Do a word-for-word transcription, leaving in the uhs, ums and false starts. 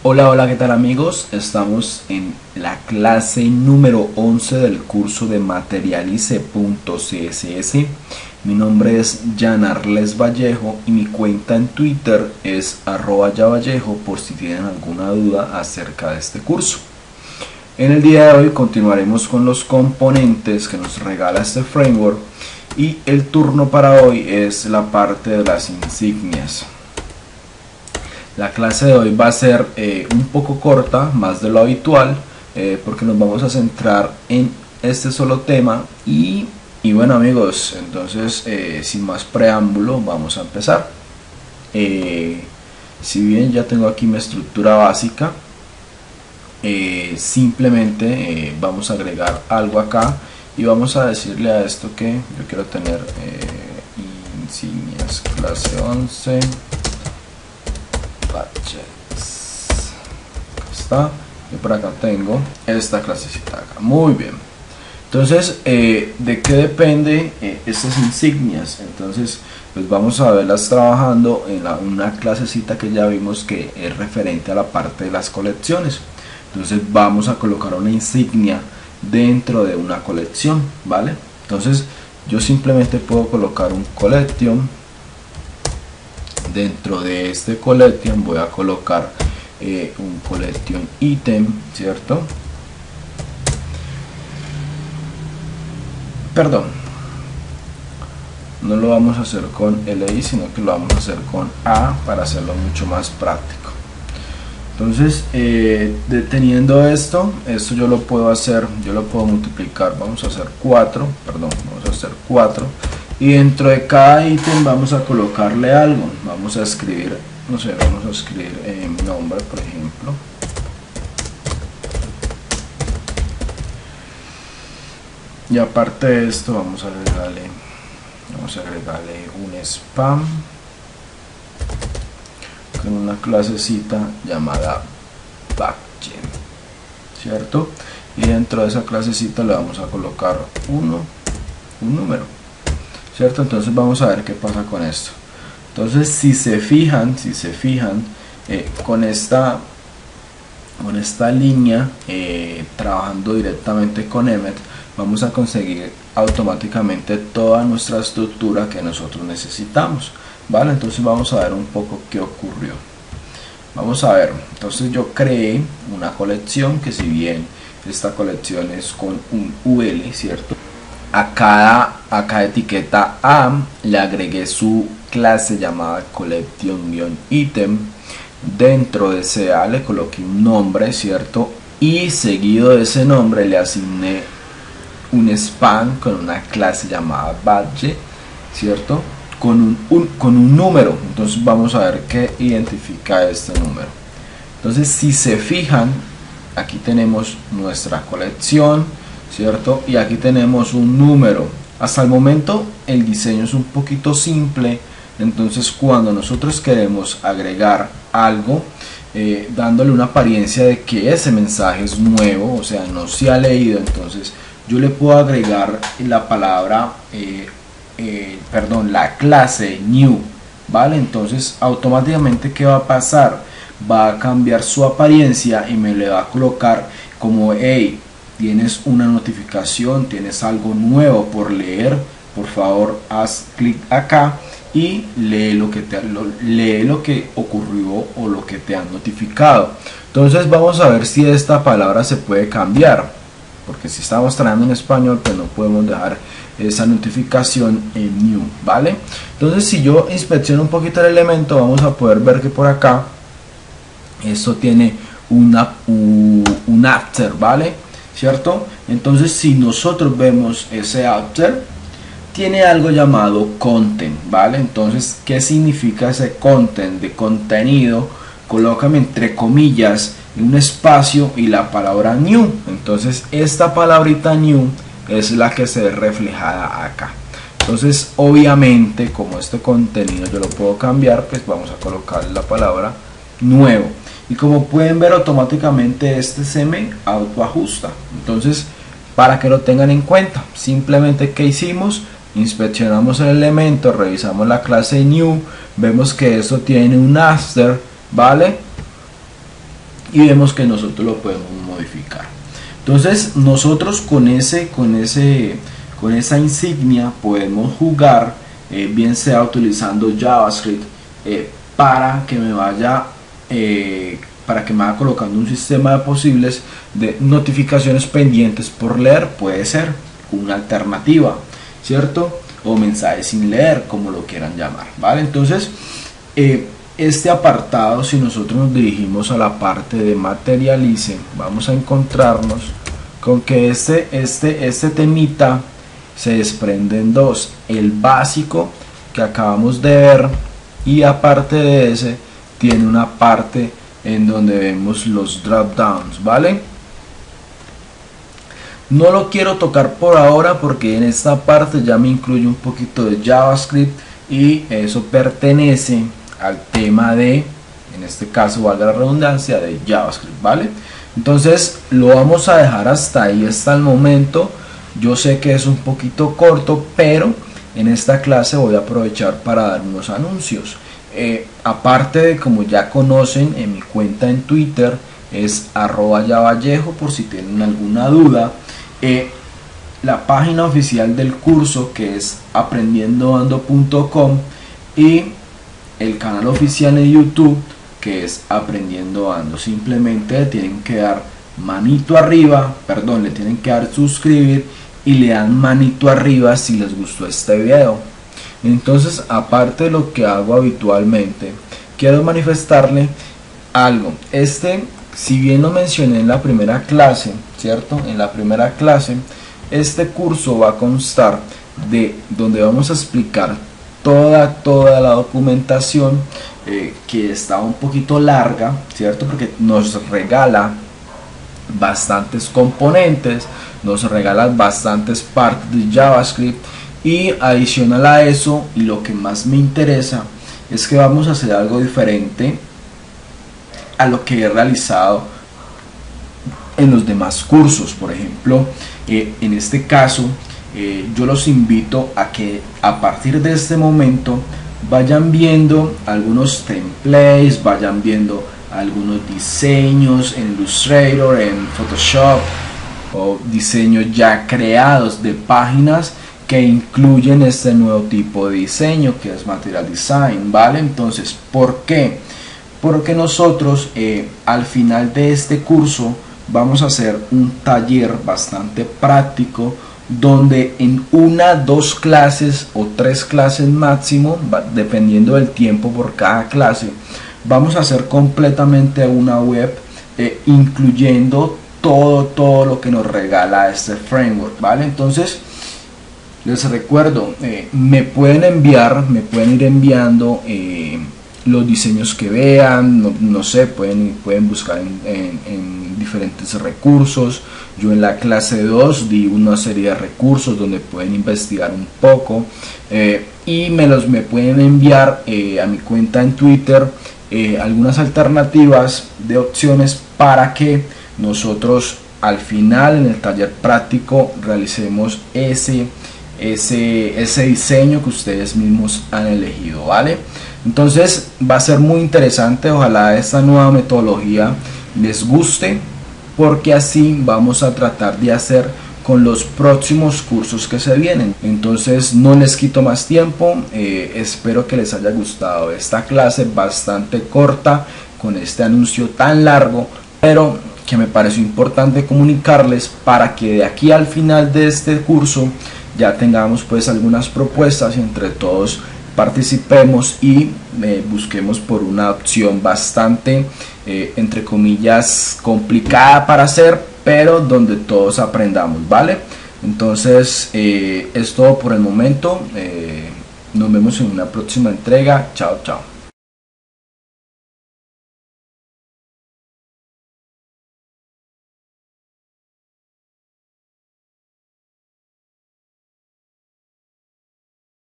Hola, hola, ¿qué tal amigos? Estamos en la clase número once del curso de materialize punto c s s. Mi nombre es Yanarles Vallejo y mi cuenta en Twitter es arroba yavallejo por si tienen alguna duda acerca de este curso. En el día de hoy continuaremos con los componentes que nos regala este framework y el turno para hoy es la parte de las insignias. La clase de hoy va a ser eh, un poco corta, más de lo habitual, eh, porque nos vamos a centrar en este solo tema y, y bueno amigos, entonces eh, sin más preámbulo vamos a empezar. Eh, si bien ya tengo aquí mi estructura básica, eh, simplemente eh, vamos a agregar algo acá y vamos a decirle a esto que yo quiero tener eh, insignias clase once. Está, y por acá tengo esta clasecita acá. Muy bien, entonces eh, de qué depende eh, estas insignias. Entonces pues vamos a verlas trabajando en la, una clasecita que ya vimos que es referente a la parte de las colecciones. Entonces vamos a colocar una insignia dentro de una colección, ¿vale? Entonces yo simplemente puedo colocar un collection. Dentro de este collection voy a colocar eh, un collection item, ¿cierto? Perdón, no lo vamos a hacer con L I, sino que lo vamos a hacer con A para hacerlo mucho más práctico. Entonces, eh, deteniendo esto, esto yo lo puedo hacer, yo lo puedo multiplicar, vamos a hacer cuatro, perdón, vamos a hacer cuatro. Y dentro de cada ítem vamos a colocarle algo. Vamos a escribir, no sé, vamos a escribir eh, mi nombre, por ejemplo. Y aparte de esto vamos a agregarle, vamos a agregarle un spam con una clasecita llamada backend, ¿cierto? Y dentro de esa clasecita le vamos a colocar uno, un número, ¿cierto? Entonces vamos a ver qué pasa con esto. Entonces si se fijan, si se fijan eh, con esta con esta línea eh, trabajando directamente con Emmet, vamos a conseguir automáticamente toda nuestra estructura que nosotros necesitamos, ¿vale? Entonces vamos a ver un poco qué ocurrió. Vamos a ver, entonces yo creé una colección que, si bien esta colección es con un U L, ¿cierto? A cada, a cada etiqueta A le agregué su clase llamada collection-item. Dentro de ese A le coloqué un nombre, ¿cierto? Y seguido de ese nombre le asigné un span con una clase llamada badge, ¿cierto? Con un, un, con un número. Entonces vamos a ver qué identifica este número. Entonces si se fijan, aquí tenemos nuestra colección, ¿cierto? Y aquí tenemos un número. Hasta el momento el diseño es un poquito simple. Entonces cuando nosotros queremos agregar algo eh, dándole una apariencia de que ese mensaje es nuevo, o sea, no se ha leído, entonces yo le puedo agregar la palabra eh, eh, perdón, la clase new, ¿vale? Entonces automáticamente ¿qué va a pasar? Va a cambiar su apariencia y me le va a colocar como, hey, tienes una notificación, tienes algo nuevo por leer, por favor haz clic acá y lee lo que te lo, lee lo que ocurrió o lo que te han notificado. Entonces vamos a ver si esta palabra se puede cambiar, porque si estamos trayendo en español pues no podemos dejar esa notificación en new, ¿vale? Entonces si yo inspecciono un poquito el elemento, vamos a poder ver que por acá esto tiene una, un, un after, ¿vale? ¿Cierto? Entonces si nosotros vemos ese after, tiene algo llamado content, ¿vale? Entonces, ¿qué significa ese content? De contenido, colócame entre comillas un espacio y la palabra new. Entonces esta palabrita new es la que se ve reflejada acá. Entonces obviamente como este contenido yo lo puedo cambiar, pues vamos a colocar la palabra nuevo. Y como pueden ver, automáticamente este se me autoajusta. Entonces, para que lo tengan en cuenta, simplemente ¿qué hicimos? Inspeccionamos el elemento, revisamos la clase new, vemos que esto tiene un after, ¿vale? y vemos que nosotros lo podemos modificar. Entonces nosotros con ese con ese con esa insignia podemos jugar, eh, bien sea utilizando JavaScript, eh, para que me vaya eh, para que me vaya colocando un sistema de posibles de notificaciones pendientes por leer. Puede ser una alternativa, ¿cierto? O mensajes sin leer, como lo quieran llamar, ¿vale? Entonces eh, este apartado, si nosotros nos dirigimos a la parte de materialice, vamos a encontrarnos con que este, este, este temita se desprende en dos: el básico que acabamos de ver, y aparte de ese tiene una parte en donde vemos los drop downs, ¿vale? No lo quiero tocar por ahora porque en esta parte ya me incluye un poquito de JavaScript y eso pertenece al tema de, en este caso valga la redundancia, de JavaScript, ¿vale? Entonces lo vamos a dejar hasta ahí hasta el momento. Yo sé que es un poquito corto, pero en esta clase voy a aprovechar para dar unos anuncios. Eh, aparte de, como ya conocen, en mi cuenta en Twitter es arroba yavallejo, por si tienen alguna duda. Eh, la página oficial del curso, que es aprendiendo ando punto com, y el canal oficial en YouTube, que es Aprendiendo Ando. Simplemente le tienen que dar manito arriba, perdón, le tienen que dar suscribir y le dan manito arriba si les gustó este video. Entonces, aparte de lo que hago habitualmente, quiero manifestarle algo. Este, si bien lo mencioné en la primera clase, ¿cierto? En la primera clase, este curso va a constar de donde vamos a explicar toda, toda la documentación, eh, que está un poquito larga, ¿cierto? Porque nos regala bastantes componentes, nos regala bastantes partes de JavaScript, y adicional a eso, y lo que más me interesa, es que vamos a hacer algo diferente a lo que he realizado en los demás cursos. Por ejemplo, eh, en este caso eh, yo los invito a que a partir de este momento vayan viendo algunos templates, vayan viendo algunos diseños en Illustrator, en Photoshop, o diseños ya creados de páginas que incluyen este nuevo tipo de diseño, que es Material Design, ¿vale? Entonces, ¿por qué? Porque nosotros eh, al final de este curso vamos a hacer un taller bastante práctico, donde en una, dos clases o tres clases máximo, dependiendo del tiempo por cada clase, vamos a hacer completamente una web, eh, incluyendo todo, todo lo que nos regala este framework, ¿vale? Entonces, les recuerdo, eh, me pueden enviar, me pueden ir enviando eh, los diseños que vean, no, no sé, pueden, pueden buscar en, en, en diferentes recursos. Yo en la clase dos di una serie de recursos donde pueden investigar un poco, eh, y me los me pueden enviar eh, a mi cuenta en Twitter eh, algunas alternativas de opciones para que nosotros al final en el taller práctico realicemos ese Ese, ese diseño que ustedes mismos han elegido, ¿vale? Entonces va a ser muy interesante. Ojalá esta nueva metodología les guste, porque así vamos a tratar de hacer con los próximos cursos que se vienen. Entonces no les quito más tiempo, eh, espero que les haya gustado esta clase bastante corta con este anuncio tan largo, pero que me pareció importante comunicarles para que de aquí al final de este curso ya tengamos pues algunas propuestas y entre todos participemos y eh, busquemos por una opción bastante eh, entre comillas complicada para hacer, pero donde todos aprendamos, ¿vale? Entonces eh, es todo por el momento. Eh, nos vemos en una próxima entrega. Chao, chao.